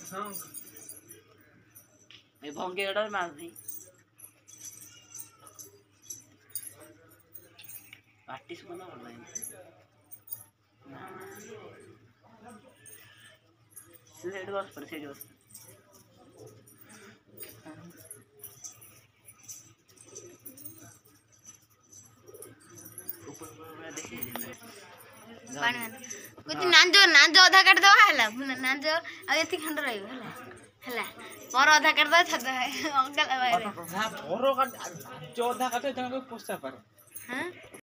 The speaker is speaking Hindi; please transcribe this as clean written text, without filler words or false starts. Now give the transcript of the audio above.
हां ए भंगे एडर मार दी प्रैक्टिस बना ऑनलाइन स्लेट बस पर से जो ऊपर में देखिए पानी में कुछ नांजो आधा काट दवा हला नांजो आ एती खंड रही हला हला पर आधा काट दवा छद अंकल भाई ना थोरो का जो आधा काटे तने कोई पूछता पर हां